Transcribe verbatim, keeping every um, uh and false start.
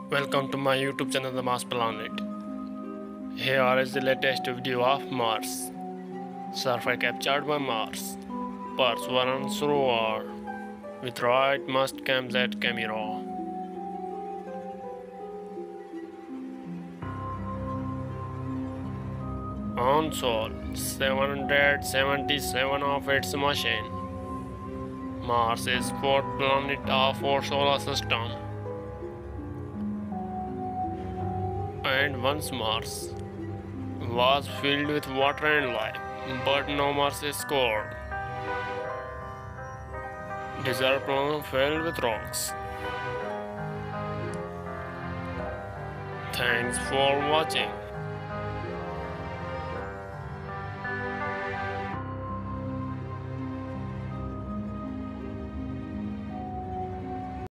Welcome to my YouTube channel The Mars Planet. Here is the latest video of Mars. Survey captured by Mars. Perseverance rover with right must cam Z camera. On Sol seven hundred seventy-seven of its machine. Mars is fourth planet of our solar system. And once Mars was filled with water and life, but no Mars is scored. Desert planet filled with rocks. Thanks for watching.